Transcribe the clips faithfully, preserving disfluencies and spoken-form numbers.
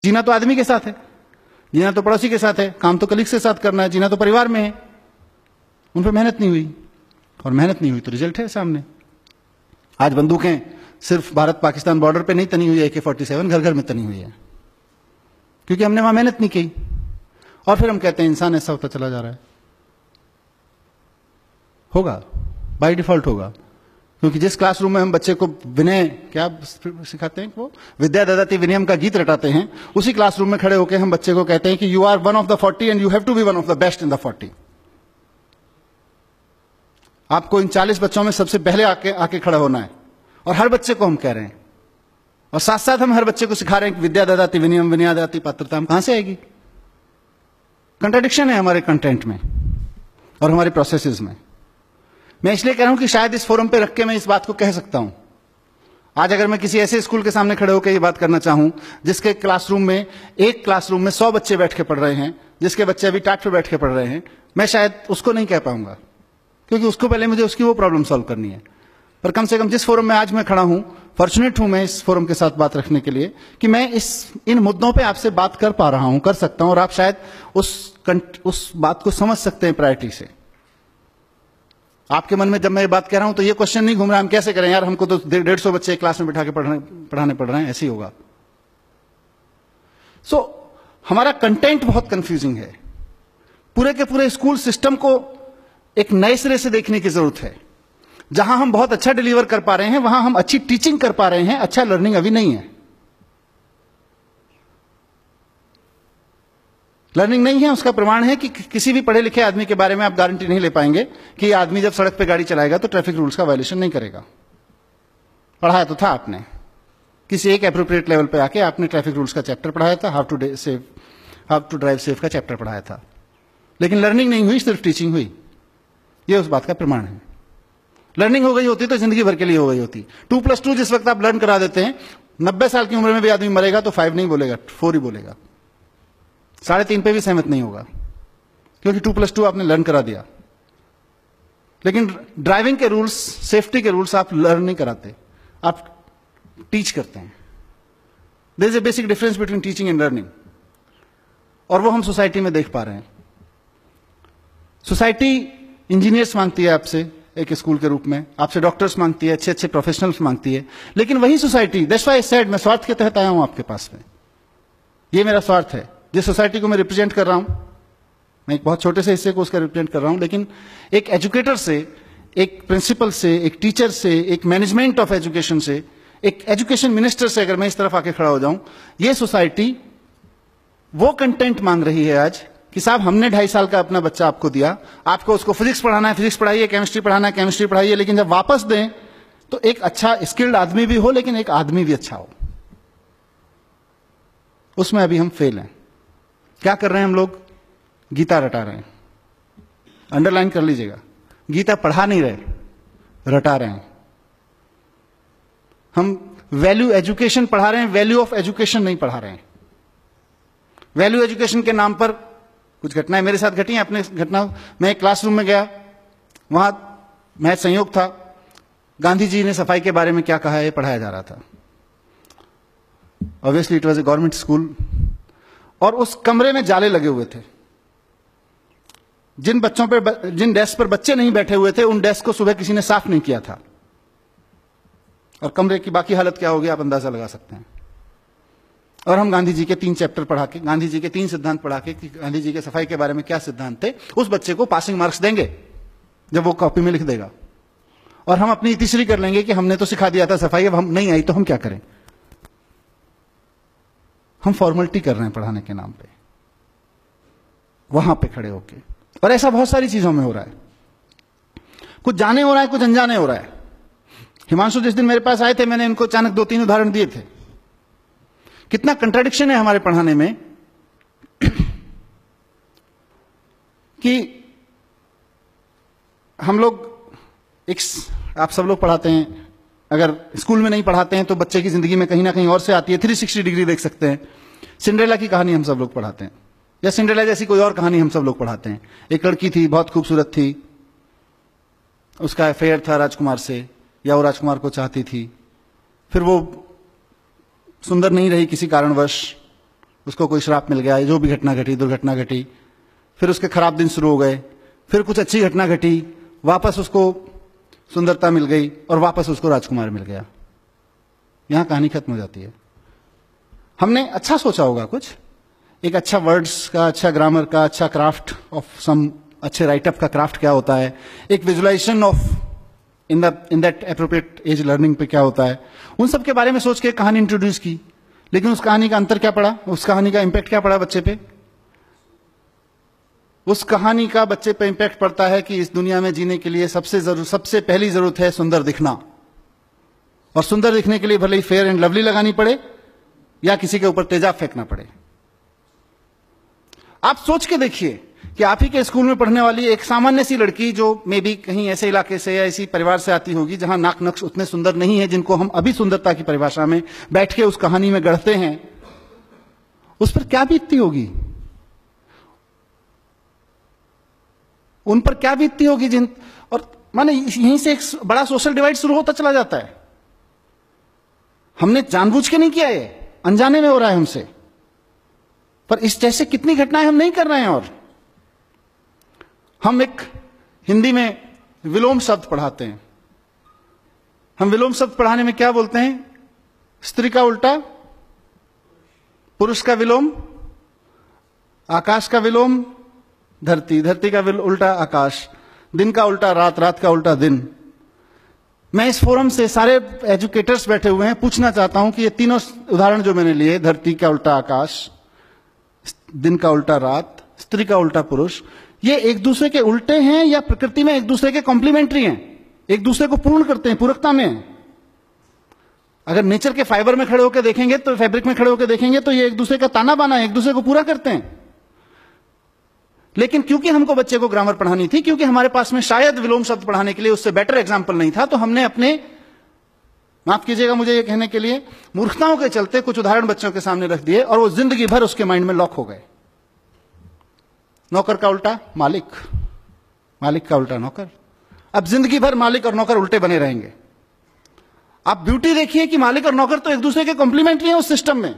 जीना तो आदमी के साथ है, जीना तो पड़ोसी के साथ है, काम तो कलीग के साथ करना है, जीना तो परिवार में है। उन पर मेहनत नहीं हुई, और मेहनत नहीं हुई तो रिजल्ट है सामने। आज बंदूकें सिर्फ भारत पाकिस्तान बॉर्डर पे नहीं तनी हुई है, ए के फोर्टी सेवन घर घर में तनी हुई है, क्योंकि हमने वहां मेहनत नहीं की। और फिर हम कहते हैं इंसान ऐसा होता चला जा रहा है। होगा, बाय डिफॉल्ट होगा, क्योंकि जिस क्लासरूम में हम बच्चे को विनय क्या सिखाते हैं, वो विद्या ददाति विनयम का गीत रटाते हैं, उसी क्लासरूम में खड़े होकर हम बच्चे को कहते हैं कि you are one of the forty and you have to be one of the best in the forty. आपको इन चालीस बच्चों में सबसे पहले आके आके खड़ा होना है, और हर बच्चे को हम कह रहे हैं, और साथ साथ हम हर बच्चे को सिखा रहे हैं कि विद्या ददाति विनयम विनया ददाति पात्रता कहां से आएगी। कंट्राडिक्शन है हमारे कंटेंट में और हमारे प्रोसेसेस में। मैं इसलिए कह रहा हूं कि शायद इस फोरम पे रख के मैं इस बात को कह सकता हूं। आज अगर मैं किसी ऐसे स्कूल के सामने खड़े होकर ये बात करना चाहूं जिसके क्लासरूम में एक क्लासरूम में सौ बच्चे बैठ के पढ़ रहे हैं, जिसके बच्चे अभी टाट पे बैठ के पढ़ रहे हैं, मैं शायद उसको नहीं कह पाऊंगा, क्योंकि उसको पहले मुझे उसकी वो प्रॉब्लम सॉल्व करनी है। पर कम से कम जिस फोरम में आज मैं खड़ा हूं, फॉर्चुनेट हूं मैं इस फोरम के साथ बात रखने के लिए कि मैं इस इन मुद्दों पे आपसे बात कर पा रहा हूं, कर सकता हूं, और आप शायद उस उस बात को समझ सकते हैं प्रायोरिटी से। आपके मन में जब मैं ये बात कह रहा हूं तो ये क्वेश्चन नहीं घूम रहा हम कैसे करें यार, हमको तो डेढ़ सौ बच्चे क्लास में बिठा के पढ़ाने पढ़ाने पड़ रहे हैं, ऐसे ही होगा। सो so, हमारा कंटेंट बहुत कंफ्यूजिंग है। पूरे के पूरे स्कूल सिस्टम को एक नए सिरे से देखने की जरूरत है। जहां हम बहुत अच्छा डिलीवर कर पा रहे हैं, वहां हम अच्छी टीचिंग कर पा रहे हैं, अच्छा लर्निंग अभी नहीं है। लर्निंग नहीं है, उसका प्रमाण है कि किसी भी पढ़े लिखे आदमी के बारे में आप गारंटी नहीं ले पाएंगे कि यह आदमी जब सड़क पे गाड़ी चलाएगा तो ट्रैफिक रूल्स का वायलेशन नहीं करेगा। पढ़ाया तो था आपने, किसी एक एप्रोप्रिएट लेवल पे आके आपने ट्रैफिक रूल्स का चैप्टर पढ़ाया था, how to save how to drive safe का चैप्टर पढ़ाया था, लेकिन लर्निंग नहीं हुई, सिर्फ टीचिंग हुई। यह उस बात का प्रमाण है। लर्निंग हो गई होती तो जिंदगी भर के लिए हो गई होती। टू प्लस टू जिस वक्त आप लर्न करा देते हैं, नब्बे साल की उम्र में भी आदमी मरेगा तो फाइव नहीं बोलेगा, फोर ही बोलेगा, साढ़े तीन पे भी सहमत नहीं होगा, क्योंकि टू प्लस टू आपने लर्न करा दिया। लेकिन ड्राइविंग के रूल्स, सेफ्टी के रूल्स आप लर्न नहीं कराते, आप टीच करते हैं। There is a basic difference between teaching and learning, और वो हम सोसाइटी में देख पा रहे हैं। सोसाइटी इंजीनियर्स मांगती है आपसे एक स्कूल के रूप में, आपसे डॉक्टर्स मांगती है, अच्छे अच्छे प्रोफेशनल्स मांगती है, लेकिन वही society, that's why I said, मैं स्वार्थ के तहत आया हूं आपके पास में, ये मेरा स्वार्थ है। जिस सोसाइटी को मैं रिप्रेजेंट कर रहा हूं, मैं एक बहुत छोटे से हिस्से को उसका रिप्रेजेंट कर रहा हूं, लेकिन एक एजुकेटर से, एक प्रिंसिपल से, एक टीचर से, एक मैनेजमेंट ऑफ एजुकेशन से, एक एजुकेशन मिनिस्टर से अगर मैं इस तरफ आके खड़ा हो जाऊं, ये सोसाइटी वो कंटेंट मांग रही है आज कि साहब हमने ढाई साल का अपना बच्चा आपको दिया, आपको उसको फिजिक्स पढ़ाना है, फिजिक्स पढ़ाइए, केमिस्ट्री पढ़ाना है, केमिस्ट्री पढ़ाइए, लेकिन जब वापस दें तो एक अच्छा स्किल्ड आदमी भी हो, लेकिन एक आदमी भी अच्छा हो। उसमें अभी हम फेल हैं। क्या कर रहे हैं हम लोग? गीता रटा रहे हैं। अंडरलाइन कर लीजिएगा, गीता पढ़ा नहीं रहे, रटा रहे हैं। हम वैल्यू एजुकेशन पढ़ा रहे हैं, वैल्यू ऑफ एजुकेशन नहीं पढ़ा रहे हैं। वैल्यू एजुकेशन के नाम पर कुछ घटनाएं मेरे साथ घटी हैं। अपने घटना, मैं एक क्लासरूम में गया, वहां मैथ संयोग था, गांधी जी ने सफाई के बारे में क्या कहा है पढ़ाया जा रहा था। Obviously it was a government school, और उस कमरे में जाले लगे हुए थे। जिन बच्चों पर, जिन डेस्क पर बच्चे नहीं बैठे हुए थे, उन डेस्क को सुबह किसी ने साफ नहीं किया था, और कमरे की बाकी हालत क्या होगी आप अंदाजा लगा सकते हैं। और हम गांधी जी के तीन चैप्टर पढ़ा के, गांधी जी के तीन सिद्धांत पढ़ा के कि गांधी जी के सफाई के बारे में क्या सिद्धांत थे, उस बच्चे को पासिंग मार्क्स देंगे जब वो कॉपी में लिख देगा, और हम अपनी तीसरी कर लेंगे कि हमने तो सिखा दिया था सफाई, अब हम नहीं आई तो हम क्या करें। हम फॉर्मेलिटी कर रहे हैं पढ़ाने के नाम पे, वहां पे खड़े होके। और ऐसा बहुत सारी चीजों में हो रहा है, कुछ जाने हो रहा है, कुछ अनजाने हो रहा है। हिमांशु जिस दिन मेरे पास आए थे, मैंने इनको अचानक दो तीन उदाहरण दिए थे। कितना कंट्राडिक्शन है हमारे पढ़ाने में कि हम लोग एक, आप सब लोग पढ़ाते हैं, अगर स्कूल में नहीं पढ़ाते हैं तो बच्चे की जिंदगी में कहीं ना कहीं और से आती है, थ्री सिक्सटी डिग्री देख सकते हैं। सिंड्रेला की कहानी हम सब लोग पढ़ाते हैं, या सिंड्रेला जैसी कोई और कहानी हम सब लोग पढ़ाते हैं। एक लड़की थी, बहुत खूबसूरत थी, उसका अफेयर था राजकुमार से, या वो राजकुमार को चाहती थी, फिर वो सुंदर नहीं रही किसी कारणवश, उसको कोई श्राप मिल गया, जो भी घटना घटी, दुर्घटना घटी, फिर उसके खराब दिन शुरू हो गए, फिर कुछ अच्छी घटना घटी, वापस उसको सुंदरता मिल गई और वापस उसको राजकुमार मिल गया। यहां कहानी खत्म हो जाती है। हमने अच्छा सोचा होगा कुछ, एक अच्छा वर्ड्स का, अच्छा ग्रामर का, अच्छा क्राफ्ट ऑफ सम, अच्छे राइटअप का क्राफ्ट क्या होता है, एक visualisation of in the in that appropriate age learning पे क्या होता है, उन सब के बारे में सोच के कहानी इंट्रोड्यूस की। लेकिन उस कहानी का अंतर क्या पड़ा, उस कहानी का इंपैक्ट क्या पड़ा बच्चे पे? उस कहानी का बच्चे पे इंपैक्ट पड़ता है कि इस दुनिया में जीने के लिए सबसे जरूर सबसे पहली जरूरत है सुंदर दिखना, और सुंदर दिखने के लिए भले ही फेयर एंड लवली लगानी पड़े या किसी के ऊपर तेजाब फेंकना पड़े। आप सोच के देखिए कि आप ही के स्कूल में पढ़ने वाली एक सामान्य सी लड़की, जो मे बी कहीं ऐसे इलाके से या इसी परिवार से आती होगी जहां नाक नक्श उतने सुंदर नहीं है जिनको हम अभी सुंदरता की परिभाषा में बैठ के उस कहानी में गढ़ते हैं, उस पर क्या बीतती होगी, उन पर क्या बीतती होगी जिन, और माने यहीं से एक बड़ा सोशल डिवाइड शुरू होता चला जाता है। हमने जानबूझ के नहीं किया, ये अनजाने में हो रहा है हमसे, पर इस जैसे कितनी घटनाएं हम नहीं कर रहे हैं। और हम एक हिंदी में विलोम शब्द पढ़ाते हैं। हम विलोम शब्द पढ़ाने में क्या बोलते हैं? स्त्री का उल्टा पुरुष का विलोम, आकाश का विलोम धरती, धरती का उल्टा आकाश, दिन का उल्टा रात, रात का उल्टा दिन। मैं इस फोरम से सारे एजुकेटर्स बैठे हुए हैं, पूछना चाहता हूं कि ये तीनों उदाहरण जो मैंने लिए, धरती का उल्टा आकाश, दिन का उल्टा रात, स्त्री का उल्टा पुरुष, ये एक दूसरे के उल्टे हैं या प्रकृति में एक दूसरे के कॉम्प्लीमेंट्री हैं, एक दूसरे को पूर्ण करते हैं, पूरकता में हैं? अगर नेचर के फाइबर में खड़े होकर देखेंगे, तो फैब्रिक में खड़े होकर देखेंगे, तो ये एक दूसरे का ताना बाना है, एक दूसरे को पूरा करते हैं। लेकिन क्योंकि हमको बच्चे को ग्रामर पढ़ानी थी, क्योंकि हमारे पास में शायद विलोम शब्द पढ़ाने के लिए उससे बेटर एग्जाम्पल नहीं था, तो हमने अपने, माफ कीजिएगा मुझे ये कहने के लिए, मूर्खताओं के चलते कुछ उदाहरण बच्चों के सामने रख दिए और वो जिंदगी भर उसके माइंड में लॉक हो गए। नौकर का उल्टा मालिक, मालिक का उल्टा नौकर। अब जिंदगी भर मालिक और नौकर उल्टे बने रहेंगे। आप ब्यूटी देखिए कि मालिक और नौकर तो एक दूसरे के कॉम्प्लीमेंट्री हैं उस सिस्टम में,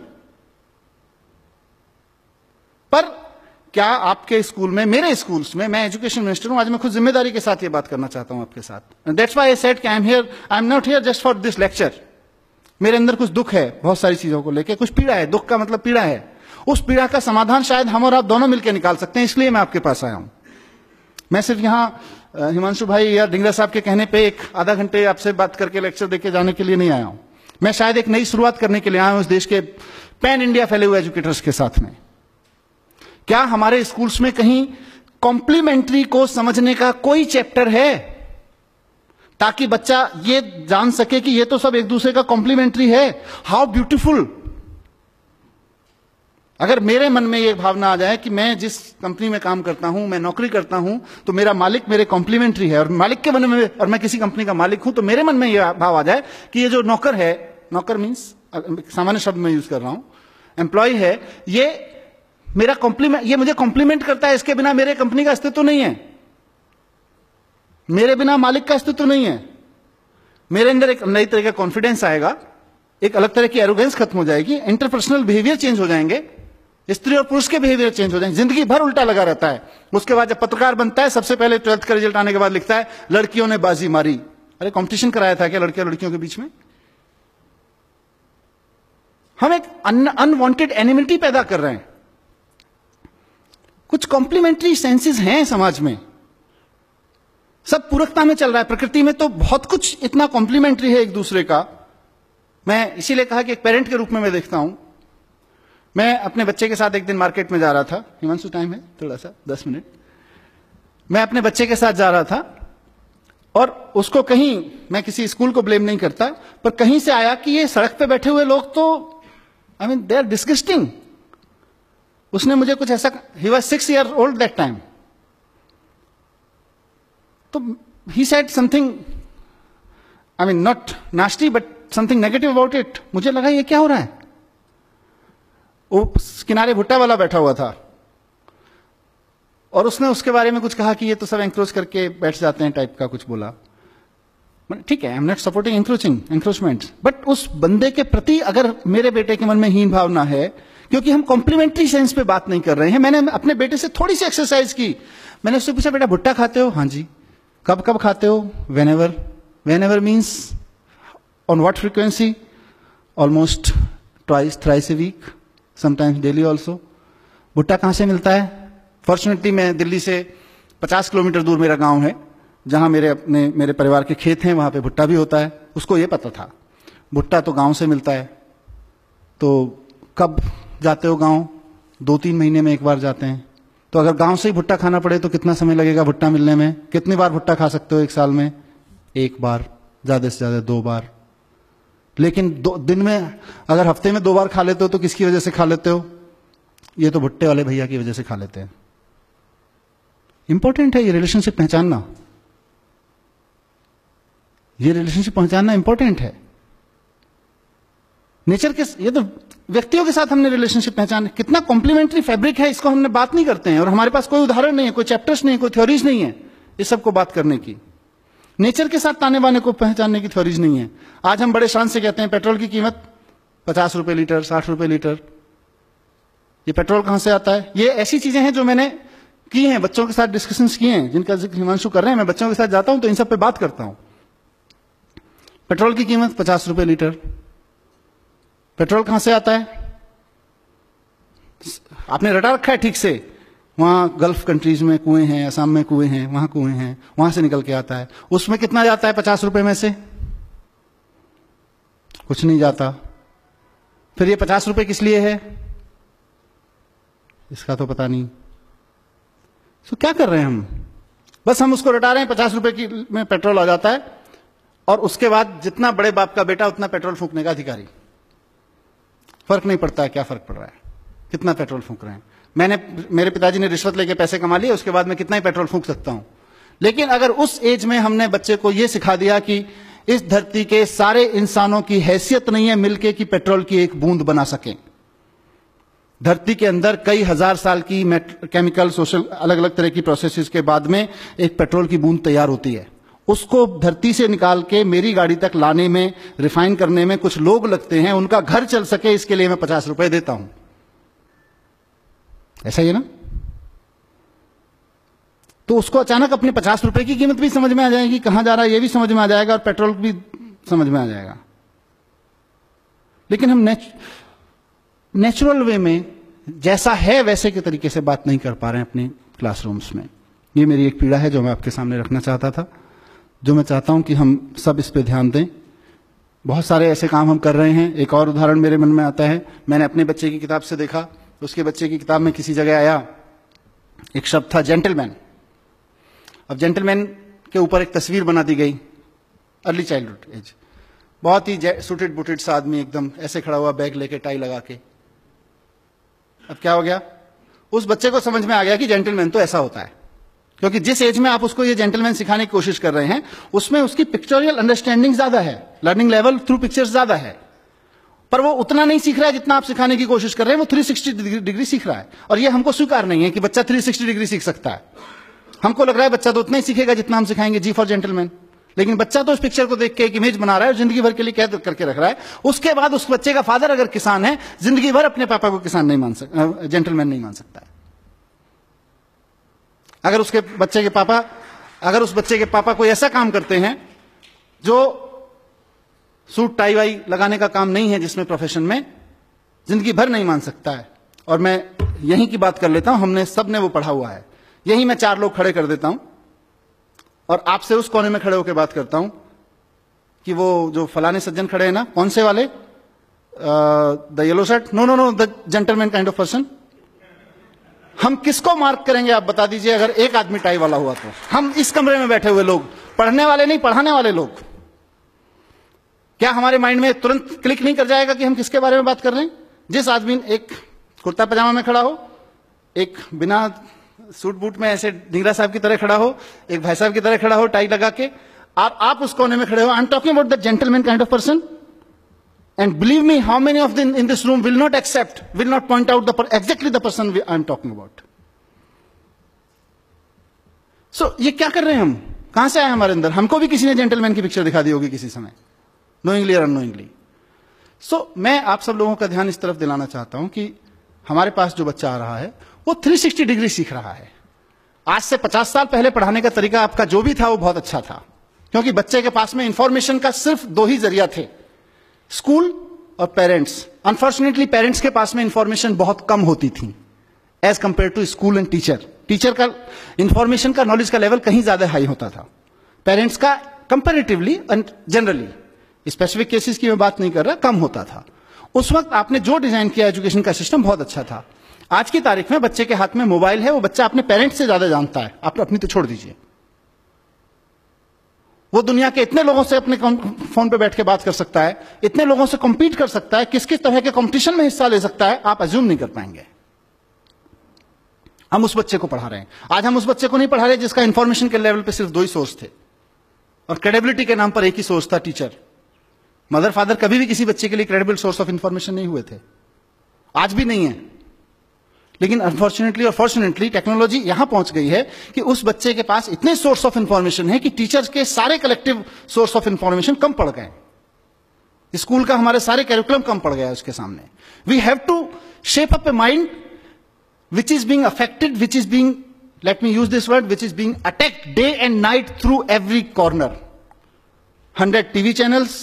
पर क्या आपके स्कूल में, मेरे स्कूल्स में, मैं एजुकेशन मिनिस्टर हूं, आज मैं खुद जिम्मेदारी के साथ ये बात करना चाहता हूं आपके साथ। दैट्स व्हाई आई सेड कि I am here, I am not here just for this lecture. मेरे अंदर कुछ दुख है बहुत सारी चीजों को लेकर, कुछ पीड़ा है, दुख का मतलब पीड़ा है। उस पीड़ा का समाधान शायद हम और आप दोनों मिलकर निकाल सकते हैं, इसलिए मैं आपके पास आया हूं। मैं सिर्फ यहां हिमांशु भाई या डिंगरा साहब के कहने पे एक आधा घंटे आपसे बात करके लेक्चर देके जाने के लिए नहीं आया हूं। मैं शायद एक नई शुरुआत करने के लिए आया हूं इस देश के पैन इंडिया फैले हुए एजुकेटर्स के साथ में। क्या हमारे स्कूल्स में कहीं कॉम्प्लीमेंट्री को समझने का कोई चैप्टर है, ताकि बच्चा ये जान सके कि ये तो सब एक दूसरे का कॉम्प्लीमेंट्री है? How beautiful. अगर मेरे मन में ये भावना आ जाए कि मैं जिस कंपनी में काम करता हूं, मैं नौकरी करता हूं, तो मेरा मालिक मेरे कॉम्प्लीमेंट्री है, और मालिक के मन में, और मैं किसी कंपनी का मालिक हूं, तो मेरे मन में यह भाव आ जाए कि ये जो नौकर है, नौकर मीन्स सामान्य शब्द में यूज कर रहा हूं, एम्प्लॉय है, ये मेरा कॉम्प्लीमेंट, ये मुझे कॉम्प्लीमेंट करता है, इसके बिना मेरे कंपनी का अस्तित्व नहीं है, मेरे बिना मालिक का अस्तित्व नहीं है। मेरे अंदर एक नई तरह का कॉन्फिडेंस आएगा, एक अलग तरह की एरोगेंस खत्म हो जाएगी, इंटरपर्सनल बिहेवियर चेंज हो जाएंगे, स्त्री और पुरुष के बिहेवियर चेंज हो जाएंगे। जिंदगी भर उल्टा लगा रहता है। उसके बाद जब पत्रकार बनता है, सबसे पहले ट्वेल्थ का रिजल्ट आने के बाद लिखता है लड़कियों ने बाजी मारी। अरे कंपटीशन कराया था क्या लड़के और लड़कियों के बीच में? हम एक अनवांटेड एनिमिटी पैदा कर रहे हैं। कुछ कॉम्प्लीमेंट्री सेंसेस हैं समाज में, सब पूरकता में चल रहा है। प्रकृति में तो बहुत कुछ इतना कॉम्प्लीमेंट्री है एक दूसरे का। मैं इसीलिए कहा कि एक पेरेंट के रूप में मैं देखता हूं। मैं अपने बच्चे के साथ एक दिन मार्केट में जा रहा था। हिमांशु टाइम है थोड़ा सा, दस मिनट। मैं अपने बच्चे के साथ जा रहा था और उसको कहीं, मैं किसी स्कूल को ब्लेम नहीं करता, पर कहीं से आया कि ये सड़क पे बैठे हुए लोग तो I mean they are disgusting. उसने मुझे कुछ ऐसा, he was six year old that time, तो he said something, I mean not nasty but something negative about it. मुझे लगा ये क्या हो रहा है। वो किनारे भुट्टा वाला बैठा हुआ था और उसने उसके बारे में कुछ कहा कि ये तो सब एंक्रोच करके बैठ जाते हैं टाइप का कुछ बोला। ठीक है, I am not supporting encroaching encroachment, but उस बंदे के प्रति अगर मेरे बेटे के मन में हीन भावना है क्योंकि हम कॉम्प्लीमेंट्री सेंस पे बात नहीं कर रहे हैं। मैंने अपने बेटे से थोड़ी सी एक्सरसाइज की, मैंने उससे पूछा बेटा भुट्टा खाते हो? हाँ जी। कब कब खाते हो? Whenever. Whenever means on what frequency? Almost twice thrice a week, sometimes daily also. भुट्टा कहाँ से मिलता है? फॉर्चुनेटली मैं दिल्ली से पचास किलोमीटर दूर मेरा गांव है, जहां मेरे अपने मेरे परिवार के खेत हैं, वहां पे भुट्टा भी होता है। उसको ये पता था भुट्टा तो गांव से मिलता है। तो कब जाते हो गांव? दो तीन महीने में एक बार जाते हैं। तो अगर गांव से ही भुट्टा खाना पड़े तो कितना समय लगेगा भुट्टा मिलने में? कितनी बार भुट्टा खा सकते हो एक साल में? एक बार, ज्यादा से ज्यादा दो बार। लेकिन दो दिन में, अगर हफ्ते में दो बार खा लेते हो तो किसकी वजह से खा लेते हो? ये तो भुट्टे वाले भैया की वजह से खा लेते हैं। इंपॉर्टेंट है ये रिलेशनशिप पहचानना, ये रिलेशनशिप पहचानना इंपॉर्टेंट है। नेचर के, ये तो व्यक्तियों के साथ हमने रिलेशनशिप पहचान, कितना कॉम्प्लीमेंट्री फैब्रिक है, इसको हमने बात नहीं करते हैं। और हमारे पास कोई उदाहरण नहीं है, कोई चैप्टर्स नहीं है, कोई थ्योरीज नहीं है इस सबको बात करने की। नेचर के साथ ताने बाने को पहचानने की थ्योरीज नहीं है। आज हम बड़े शान से कहते हैं पेट्रोल की कीमत पचास रुपए लीटर, साठ रुपए लीटर। ये पेट्रोल कहां से आता है? ये ऐसी चीजें हैं जो मैंने की हैं, बच्चों के साथ डिस्कशंस किए हैं, जिनका जिक्र हिमांशु कर रहे हैं। मैं बच्चों के साथ जाता हूं तो इन सब पे बात करता हूं। पेट्रोल की कीमत पचास रुपए लीटर। पेट्रोल कहां से आता है? आपने रटा रखा है ठीक से, वहां गल्फ कंट्रीज में कुएं हैं, असम में कुएं हैं, वहां कुएं हैं, वहां से निकल के आता है। उसमें कितना जाता है पचास रुपए में से? कुछ नहीं जाता। फिर ये पचास रुपए किस लिए है? इसका तो पता नहीं। तो क्या कर रहे हैं हम? बस हम उसको रटा रहे हैं, पचास रुपए की में पेट्रोल आ जाता है, और उसके बाद जितना बड़े बाप का बेटा उतना पेट्रोल फूंकने का अधिकारी। फर्क नहीं पड़ता है क्या फर्क पड़ रहा है, कितना पेट्रोल फूंक रहे हैं। मैंने, मेरे पिताजी ने रिश्वत लेके पैसे कमा लिए, उसके बाद मैं कितना ही पेट्रोल फूंक सकता हूं। लेकिन अगर उस एज में हमने बच्चे को यह सिखा दिया कि इस धरती के सारे इंसानों की हैसियत नहीं है मिलके कि पेट्रोल की एक बूंद बना सकें। धरती के अंदर कई हजार साल की केमिकल, सोशल, अलग अलग तरह की प्रोसेसेस के बाद में एक पेट्रोल की बूंद तैयार होती है। उसको धरती से निकाल के मेरी गाड़ी तक लाने में, रिफाइन करने में कुछ लोग लगते हैं, उनका घर चल सके इसके लिए मैं पचास रुपए देता हूं। ऐसा ही है ना? तो उसको अचानक अपने पचास रुपए की कीमत भी समझ में आ जाएगी, कहां जा रहा है ये भी समझ में आ जाएगा, और पेट्रोल भी समझ में आ जाएगा। लेकिन हम नेच, नेचुरल वे में जैसा है वैसे के तरीके से बात नहीं कर पा रहे हैं अपने क्लासरूम्स में। ये मेरी एक पीड़ा है जो मैं आपके सामने रखना चाहता था, जो मैं चाहता हूं कि हम सब इस पे ध्यान दें। बहुत सारे ऐसे काम हम कर रहे हैं। एक और उदाहरण मेरे मन में आता है, मैंने अपने बच्चे की किताब से देखा, उसके बच्चे की किताब में किसी जगह आया एक शब्द था जेंटलमैन। अब जेंटलमैन के ऊपर एक तस्वीर बना दी गई, अर्ली चाइल्डहुड एज, बहुत ही सूटेड बुटेड सा आदमी, एकदम ऐसे खड़ा हुआ, बैग लेके, टाई लगा के। अब क्या हो गया? उस बच्चे को समझ में आ गया कि जेंटलमैन तो ऐसा होता है, क्योंकि जिस एज में आप उसको ये जेंटलमैन सिखाने की कोशिश कर रहे हैं उसमें उसकी पिक्चोरियल अंडरस्टैंडिंग ज्यादा है, लर्निंग लेवल थ्रू पिक्चर्स ज्यादा है, पर वो उतना नहीं सीख रहा है जितना आप सिखाने की कोशिश कर रहे हैं। वो थ्री सिक्सटी डिग्री सीख रहा है, और ये हमको स्वीकार नहीं है कि बच्चा थ्री सिक्सटी डिग्री सीख सकता है। हमको लग रहा है बच्चा तो उतना ही सीखेगा जितना हम सिखाएंगे जी फॉर जेंटलमैन। लेकिन बच्चा तो उस पिक्चर को देख के एक इमेज बना रहा है और जिंदगी भर के लिए कैद करके रख रहा है। उसके बाद उस बच्चे का फादर अगर किसान है, जिंदगी भर अपने पापा को किसान नहीं मान सकता, जेंटलमैन नहीं मान सकता है। अगर उसके बच्चे के पापा अगर उस बच्चे के पापा कोई ऐसा काम करते हैं जो सूट टाई वाई लगाने का काम नहीं है, जिसमें प्रोफेशन में, जिंदगी भर नहीं मान सकता है। और मैं यहीं की बात कर लेता हूं, हमने सब ने वो पढ़ा हुआ है। यहीं मैं चार लोग खड़े कर देता हूं और आपसे उस कोने में खड़े होकर बात करता हूं कि वो जो फलाने सज्जन खड़े हैं ना, कौन से वाले, the yellow shirt, no no no the gentleman kind of person. हम किसको मार्क करेंगे आप बता दीजिए अगर एक आदमी टाई वाला हुआ तो? हम इस कमरे में बैठे हुए लोग, पढ़ने वाले नहीं, पढ़ाने वाले लोग, क्या हमारे माइंड में तुरंत क्लिक नहीं कर जाएगा कि हम किसके बारे में बात कर रहे हैं? जिस आदमी एक कुर्ता पजामा में खड़ा हो, एक बिना सूट बूट में ऐसे ढींगरा साहब की तरह खड़ा हो, एक भाई साहब की तरह खड़ा हो टाई लगा के, आप आप उस कोने में खड़े हो। I am talking about the gentleman kind of person, and believe me, how many of them in this room will not accept, will not point out the exactly the person I am talking about. So ये क्या कर रहे हैं हम? कहां से आए हमारे अंदर? हमको भी किसी ने जेंटलमैन की पिक्चर दिखा दी होगी किसी समय, नोइंगली और अननोइंगली। सो मैं आप सब लोगों का ध्यान इस तरफ दिलाना चाहता हूं कि हमारे पास जो बच्चा आ रहा है वो तीन सौ साठ डिग्री सीख रहा है। आज से पचास साल पहले पढ़ाने का तरीका आपका जो भी था वो बहुत अच्छा था, क्योंकि बच्चे के पास में इंफॉर्मेशन का सिर्फ दो ही जरिया थे, स्कूल और पेरेंट्स। अनफॉर्चुनेटली पेरेंट्स के पास में इंफॉर्मेशन बहुत कम होती थी as compare to school and teacher. Teacher का इंफॉर्मेशन का, नॉलेज का लेवल कहीं ज्यादा हाई होता था, पेरेंट्स का comparatively and generally, specific cases की मैं बात नहीं कर रहा, कम होता था। उस वक्त आपने जो डिजाइन किया एजुकेशन का सिस्टम बहुत अच्छा था। आज की तारीख में बच्चे के हाथ में मोबाइल है, वो बच्चा अपने पेरेंट्स से ज्यादा जानता है, आप अपनी तो छोड़ दीजिए। वो दुनिया के इतने लोगों से अपने फोन पे बैठ के बात कर सकता है, इतने लोगों से कॉम्पीट कर सकता है, किस किस तरह के कंपटीशन में हिस्सा ले सकता है, आप अज्यूम नहीं कर पाएंगे। हम उस बच्चे को पढ़ा रहे हैं। आज हम उस बच्चे को नहीं पढ़ा रहे जिसका इंफॉर्मेशन के लेवल पे सिर्फ दो ही सोर्स थे और क्रेडिबिलिटी के नाम पर एक ही सोर्स था, टीचर। मदर फादर कभी भी किसी बच्चे के लिए क्रेडिबल सोर्स ऑफ इंफॉर्मेशन नहीं हुए थे, आज भी नहीं है। लेकिन अनफॉर्चुनेटली और फॉर्चुनेटली टेक्नोलॉजी यहां पहुंच गई है कि उस बच्चे के पास इतने सोर्स ऑफ इंफॉर्मेशन है कि टीचर्स के सारे कलेक्टिव सोर्स ऑफ इंफॉर्मेशन कम पड़ गए। स्कूल का हमारे सारे कैरिकुलम कम पड़ गया है उसके सामने। We have to shape up a mind which is being affected, which is being, let me use this word, which is being attacked day and night through every corner. one hundred T V channels,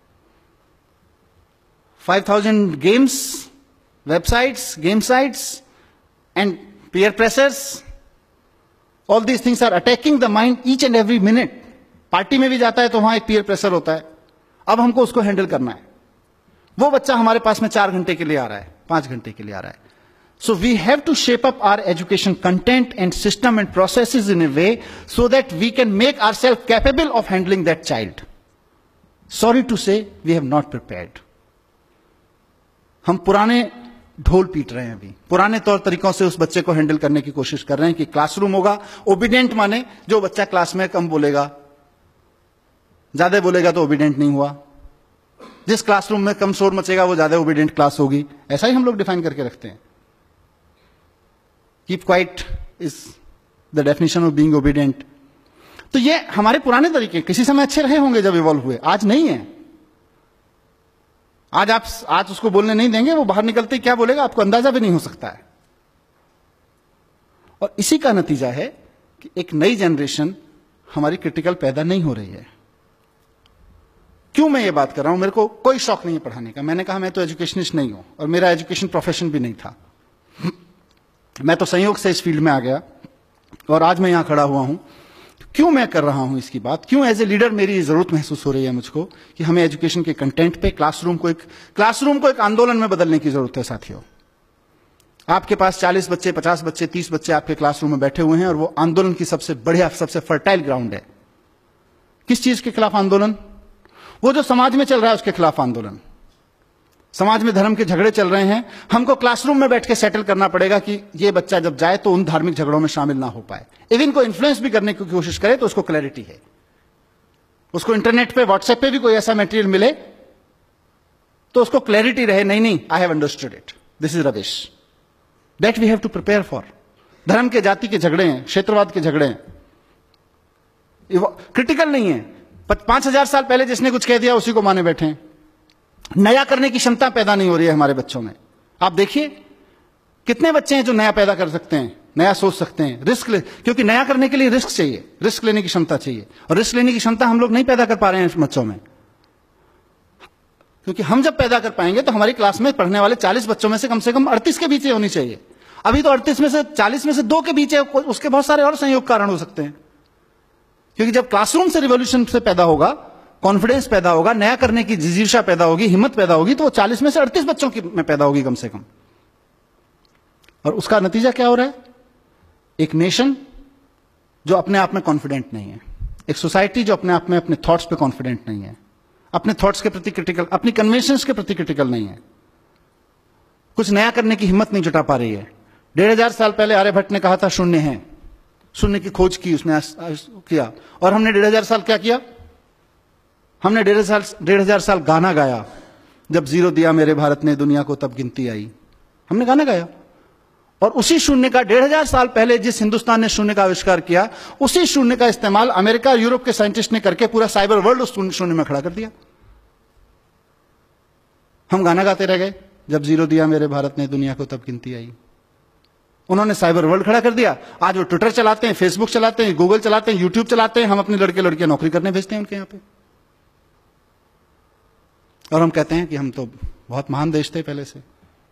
five thousand games, websites, game sites, and peer pressures. All these things are attacking the mind each and every minute. Party में भी जाता है तो वहां एक peer pressure होता है, अब हमको उसको हैंडल करना है। वो बच्चा हमारे पास में चार घंटे के लिए आ रहा है, पांच घंटे के लिए आ रहा है। So we have to shape up our education content and system and processes in a way so that we can make ourselves capable of handling that child. Sorry to say, we have not prepared. हम पुराने ढोल पीट रहे हैं, अभी पुराने तौर तरीकों से उस बच्चे को हैंडल करने की कोशिश कर रहे हैं कि क्लासरूम होगा, ओबीडियंट माने जो बच्चा क्लास में कम बोलेगा, ज्यादा बोलेगा तो ओबीडियंट नहीं हुआ, जिस क्लासरूम में कम शोर मचेगा वो ज्यादा ओबीडियंट क्लास होगी। ऐसा ही हम लोग डिफाइन करके रखते हैं। Keep quiet is the definition of being obedient. तो ये हमारे पुराने तरीके किसी समय अच्छे रहे होंगे जब इवॉल्व हुए, आज नहीं है। आज आप आज उसको बोलने नहीं देंगे, वो बाहर निकलते ही क्या बोलेगा आपको अंदाजा भी नहीं हो सकता है। और इसी का नतीजा है कि एक नई जनरेशन हमारी क्रिटिकल पैदा नहीं हो रही है। क्यों मैं ये बात कर रहा हूं? मेरे को कोई शौक नहीं है पढ़ाने का। मैंने कहा मैं तो एजुकेशनिस्ट नहीं हूं और मेरा एजुकेशन प्रोफेशन भी नहीं था। मैं तो संयोग से इस फील्ड में आ गया और आज मैं यहां खड़ा हुआ हूं। क्यों मैं कर रहा हूं इसकी बात? क्यों एज ए लीडर मेरी जरूरत महसूस हो रही है मुझको कि हमें एजुकेशन के कंटेंट पे क्लासरूम को एक क्लासरूम को एक आंदोलन में बदलने की जरूरत है। साथियों, आपके पास चालीस बच्चे, पचास बच्चे, तीस बच्चे आपके क्लासरूम में बैठे हुए हैं और वो आंदोलन की सबसे बढ़िया, सबसे फर्टाइल ग्राउंड है। किस चीज के खिलाफ आंदोलन? वो जो समाज में चल रहा है उसके खिलाफ आंदोलन। समाज में धर्म के झगड़े चल रहे हैं, हमको क्लासरूम में बैठ के सेटल करना पड़ेगा कि ये बच्चा जब जाए तो उन धार्मिक झगड़ों में शामिल ना हो पाए। इवन को इन्फ्लुएंस भी करने की कोशिश करे तो उसको क्लैरिटी है, उसको इंटरनेट पे, व्हाट्सएप पे भी कोई ऐसा मटेरियल मिले तो उसको क्लैरिटी रहे, नहीं नहीं I have understood it, this is rubbish. That we have to prepare for. धर्म के, जाति के झगड़े हैं, क्षेत्रवाद के झगड़े हैं, क्रिटिकल नहीं है। पांच हजार साल पहले जिसने कुछ कह दिया उसी को माने बैठे हैं। नया करने की क्षमता पैदा नहीं हो रही है हमारे बच्चों में। आप देखिए कितने बच्चे हैं जो नया पैदा कर सकते हैं, नया सोच सकते हैं, रिस्क ले, क्योंकि नया करने के लिए रिस्क चाहिए, रिस्क लेने की क्षमता चाहिए। और रिस्क लेने की क्षमता हम लोग नहीं पैदा कर पा रहे हैं बच्चों में, क्योंकि हम जब पैदा कर पाएंगे तो हमारी क्लास में पढ़ने वाले चालीस बच्चों में से कम से कम अड़तीस के बीच होनी चाहिए। अभी तो अड़तीस में से चालीस में से दो के बीच है, उसके बहुत सारे और संयोग कारण हो सकते हैं। क्योंकि जब क्लासरूम से रिवॉल्यूशन से पैदा होगा, कॉन्फिडेंस पैदा होगा, नया करने की जिजीशा पैदा होगी, हिम्मत पैदा होगी, तो वो चालीस में से अड़तीस बच्चों की में पैदा होगी कम से कम। और उसका नतीजा क्या हो रहा है? एक नेशन जो अपने आप में कॉन्फिडेंट नहीं है, एक सोसाइटी जो अपने आप में अपने थॉट्स पे कॉन्फिडेंट नहीं है, अपने थॉट्स के प्रति क्रिटिकल, अपनी कन्वेंशंस के प्रति क्रिटिकल नहीं है, कुछ नया करने की हिम्मत नहीं जुटा पा रही है। डेढ़ हजार साल पहले आर्यभट्ट ने कहा था शून्य है, शून्य की खोज की उसने किया, और हमने डेढ़ हजार साल क्या किया? हमने डेढ़ हजार डेढ़ हजार साल गाना गाया, जब जीरो दिया मेरे भारत ने दुनिया को तब गिनती आई। हमने गाना गाया, और उसी शून्य का डेढ़ हजार साल पहले जिस हिंदुस्तान ने शून्य का आविष्कार किया, उसी शून्य का इस्तेमाल अमेरिका और यूरोप के साइंटिस्ट ने करके पूरा साइबर वर्ल्ड उस शून्य में खड़ा कर दिया। हम गाना गाते रह गए, जब जीरो दिया मेरे भारत ने दुनिया को तब गिनती आई। उन्होंने साइबर वर्ल्ड खड़ा कर दिया। आज वो ट्विटर चलाते हैं, फेसबुक चलाते हैं, गूगल चलाते हैं, यूट्यूब चलाते हैं। हम अपने लड़के लड़कियां नौकरी करने भेजते हैं उनके यहां पे, और हम कहते हैं कि हम तो बहुत महान देश थे पहले से।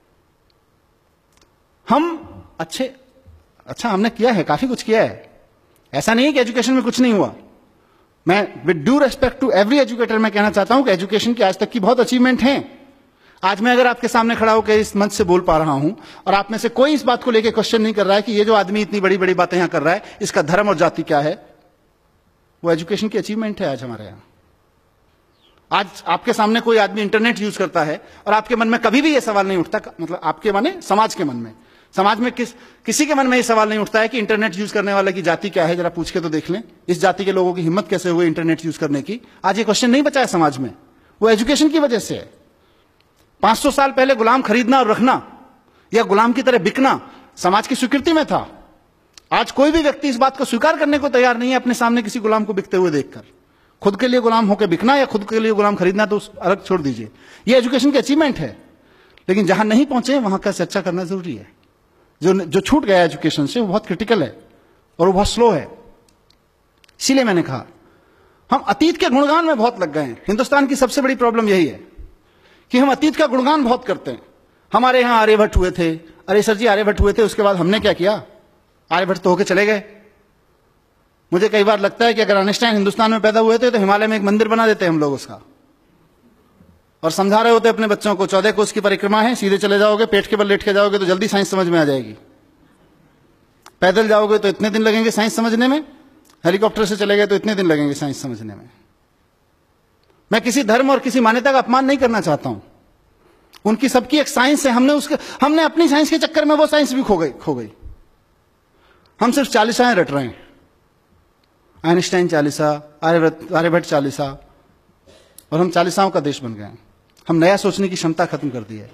हम अच्छे अच्छा हमने किया है, काफी कुछ किया है। ऐसा नहीं है कि एजुकेशन में कुछ नहीं हुआ। मैं with due respect to every educator मैं कहना चाहता हूं कि एजुकेशन की आज तक की बहुत अचीवमेंट हैं। आज मैं अगर आपके सामने खड़ा होकर इस मंच से बोल पा रहा हूं और आप में से कोई इस बात को लेकर क्वेश्चन नहीं कर रहा है कि ये जो आदमी इतनी बड़ी बड़ी बातें यहां कर रहा है इसका धर्म और जाति क्या है, वो एजुकेशन की अचीवमेंट है आज हमारे यहां। आज आपके सामने कोई आदमी इंटरनेट यूज करता है और आपके मन में कभी भी यह सवाल नहीं उठता, मतलब आपके माने समाज के मन में, समाज में किस किसी के मन में यह सवाल नहीं उठता है कि इंटरनेट यूज करने वाले की जाति क्या है, जरा पूछ के तो देख लें। इस जाति के लोगों की हिम्मत कैसे हुई इंटरनेट यूज करने की? आज ये क्वेश्चन नहीं बचा है समाज में, वो एजुकेशन की वजह से है। पांच सौ साल पहले गुलाम खरीदना और रखना या गुलाम की तरह बिकना समाज की स्वीकृति में था। आज कोई भी व्यक्ति इस बात को स्वीकार करने को तैयार नहीं है अपने सामने किसी गुलाम को बिकते हुए देखकर। खुद के लिए गुलाम होकर बिकना या खुद के लिए गुलाम खरीदना तो अलग छोड़ दीजिए, ये एजुकेशन की अचीवमेंट है। लेकिन जहां नहीं पहुंचे वहां का चर्चा करना जरूरी है। जो जो छूट गया एजुकेशन से वो बहुत क्रिटिकल है और वो बहुत स्लो है। इसीलिए मैंने कहा हम अतीत के गुणगान में बहुत लग गए हैं। हिंदुस्तान की सबसे बड़ी प्रॉब्लम यही है कि हम अतीत का गुणगान बहुत करते हैं। हमारे यहां आर्यभट्ट हुए थे, अरे सर जी आर्यभट्ट हुए थे, उसके बाद हमने क्या किया? आर्यभट्ट तो होके चले गए। मुझे कई बार लगता है कि अगर आइंस्टाइन हिंदुस्तान में पैदा हुए थे तो हिमालय में एक मंदिर बना देते हम लोग उसका, और समझा रहे होते अपने बच्चों को चौदह कोस की परिक्रमा है, सीधे चले जाओगे, पेट के बल लेट के जाओगे तो जल्दी साइंस समझ में आ जाएगी। पैदल जाओगे तो इतने दिन लगेंगे साइंस समझने में, हेलीकॉप्टर से चले गए तो इतने दिन लगेंगे साइंस समझने में। मैं किसी धर्म और किसी मान्यता का अपमान नहीं करना चाहता हूं, उनकी सबकी एक साइंस है। हमने उसके हमने अपनी साइंस के चक्कर में वो साइंस भी खो गई खो गई हम सिर्फ चालीसाएं रट रहे हैं, आइंस्टाइन चालीसा, आर्यभट्ट आर्यभट्ट चालीसा, और हम चालीसाओं का देश बन गए हैं। हम नया सोचने की क्षमता खत्म कर दी है।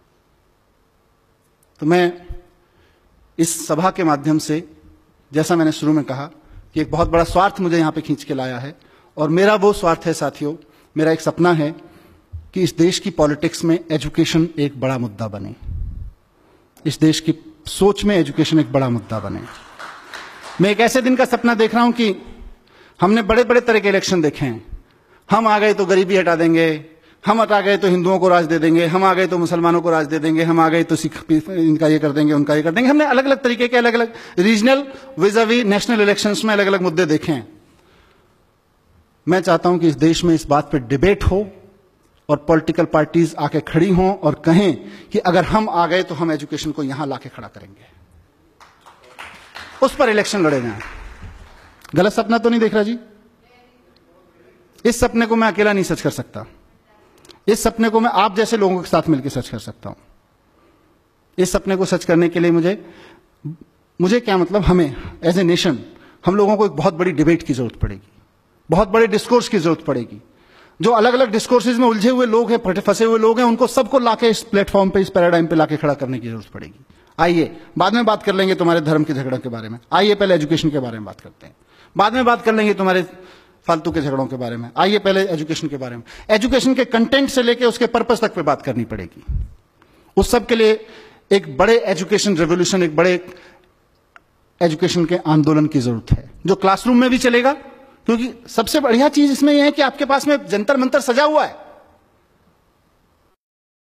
तो मैं इस सभा के माध्यम से, जैसा मैंने शुरू में कहा कि एक बहुत बड़ा स्वार्थ मुझे यहां पे खींच के लाया है, और मेरा वो स्वार्थ है साथियों, मेरा एक सपना है कि इस देश की पॉलिटिक्स में एजुकेशन एक बड़ा मुद्दा बने, इस देश की सोच में एजुकेशन एक बड़ा मुद्दा बने। मैं एक ऐसे दिन का सपना देख रहा हूं कि हमने बड़े बड़े तरह के इलेक्शन देखे हैं। हम आ गए तो गरीबी हटा देंगे, हम हटा गए तो हिंदुओं को राज दे देंगे, हम आ गए तो मुसलमानों को राज दे देंगे, हम आ गए तो सिख इनका ये कर देंगे, उनका ये कर देंगे। हमने अलग अलग तरीके के अलग अलग रीजनल विज़ावी नेशनल इलेक्शंस में अलग अलग मुद्दे देखे हैं। मैं चाहता हूं कि इस देश में इस बात पर डिबेट हो और पॉलिटिकल पार्टीज आके खड़ी हों और कहें कि अगर हम आ गए तो हम एजुकेशन को यहां लाके खड़ा करेंगे, उस पर इलेक्शन लड़े जाएं। गलत सपना तो नहीं देख रहा जी? इस सपने को मैं अकेला नहीं सच कर सकता, इस सपने को मैं आप जैसे लोगों के साथ मिलकर सच कर सकता हूं। इस सपने को सच करने के लिए मुझे मुझे क्या मतलब हमें एज ए नेशन हम लोगों को एक बहुत बड़ी डिबेट की जरूरत पड़ेगी, बहुत बड़े डिस्कोर्स की जरूरत पड़ेगी। जो अलग अलग डिस्कोर्सेज में उलझे हुए लोग हैं, फंसे हुए लोग हैं, उनको सबको लाके इस प्लेटफॉर्म पे, इस पैराडाइम पे लाके खड़ा करने की जरूरत पड़ेगी। आइए बाद में बात कर लेंगे तुम्हारे धर्म के झगड़ों के बारे में, आइए पहले एजुकेशन के बारे में बात करते हैं। बाद में बात कर लेंगे तुम्हारे फालतू के झगड़ों के बारे में, आइए पहले एजुकेशन के बारे में। एजुकेशन के कंटेंट से लेके उसके पर्पस तक पे बात करनी पड़ेगी। उस सब के लिए एक बड़े एजुकेशन रेवोल्यूशन, एक बड़े एजुकेशन के आंदोलन की जरूरत है, जो क्लासरूम में भी चलेगा। क्योंकि सबसे बढ़िया चीज इसमें यह है कि आपके पास में जंतर मंतर सजा हुआ है,